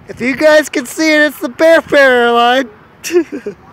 If you guys can see it, it's the Bear Fair line.